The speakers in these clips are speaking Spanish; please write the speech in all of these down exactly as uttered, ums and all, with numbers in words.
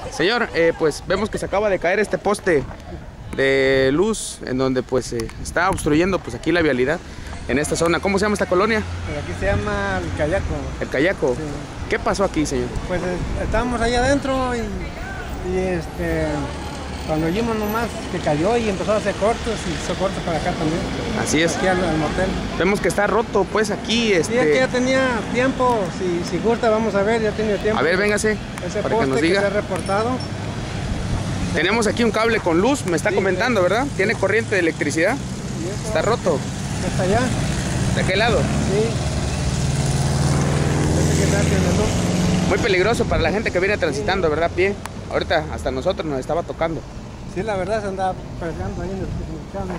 Señor, eh, pues vemos que se acaba de caer este poste de luz en donde pues eh, está obstruyendo pues aquí la vialidad en esta zona. ¿Cómo se llama esta colonia? Pues aquí se llama El Cayaco. El Cayaco. Sí. ¿Qué pasó aquí, señor? Pues eh, estábamos ahí adentro y, y este, cuando vimos nomás que cayó y empezó a hacer cortos y hizo cortos para acá también. Así es. Aquí al, al motel. Vemos que está roto pues aquí. Este... Sí, es que ya tenía tiempo, si, si gusta vamos a ver, ya tenía tiempo. A ver, véngase, ese para poste que nos diga. Que se ha reportado. Tenemos aquí un cable con luz, me está Sí, comentando, sí. ¿verdad? Tiene corriente de electricidad. Y eso, Está roto. hasta allá. ¿De qué lado? Sí. Ese que está hacia la luz. Muy peligroso para la gente que viene transitando, ¿verdad? A pie. Ahorita hasta nosotros nos estaba tocando. Sí, la verdad se andaba pegando ahí en el, en el cable.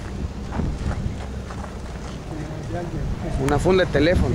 Una funda de teléfono.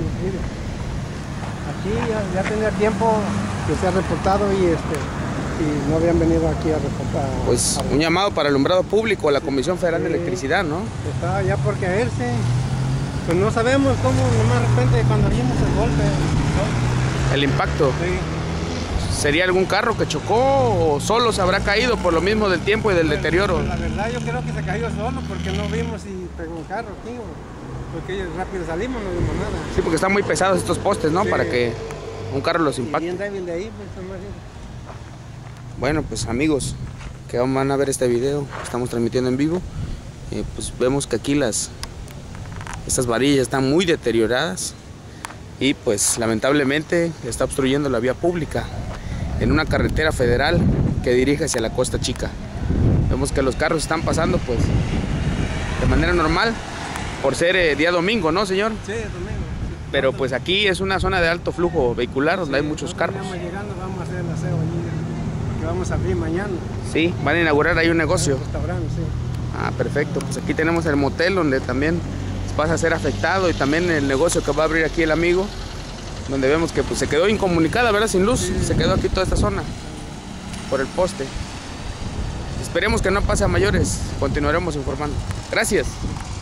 Aquí ya, ya tenía tiempo que se ha reportado y este y no habían venido aquí a reportar. Pues a, un llamado para el alumbrado público, la Comisión Federal sí. de Electricidad, ¿no? Estaba ya por caerse. Pues no sabemos cómo, nomás de repente cuando vimos el golpe. ¿no? El impacto. Sí. ¿Sería algún carro que chocó o solo se habrá caído por lo mismo del tiempo y del pues, deterioro? Pues la verdad yo creo que se cayó solo porque no vimos si pegó un carro aquí o porque rápido salimos, no vimos nada. Sí, porque están muy pesados estos postes, ¿no? Sí. Para que un carro los impacte. Y bien débil de ahí, pues, más bien. Bueno, pues amigos que van a ver este video, estamos transmitiendo en vivo, eh, pues vemos que aquí las estas varillas están muy deterioradas y pues lamentablemente está obstruyendo la vía pública en una carretera federal que dirige hacia la Costa Chica. Vemos que los carros están pasando pues de manera normal por ser eh, día domingo, ¿no, señor? Sí, domingo. Pero pues aquí es una zona de alto flujo vehicular donde sí, hay muchos carros. Estamos llegando, vamos a hacer el aseo allí. Vamos a abrir mañana. Sí, van a inaugurar ahí un negocio. Un restaurante, sí. Ah, perfecto. Pues aquí tenemos el motel donde también vas a ser afectado y también el negocio que va a abrir aquí el amigo, donde vemos que pues, se quedó incomunicada, ¿verdad? Sin luz. Sí. Se quedó aquí toda esta zona por el poste. Esperemos que no pase a mayores. Continuaremos informando. Gracias.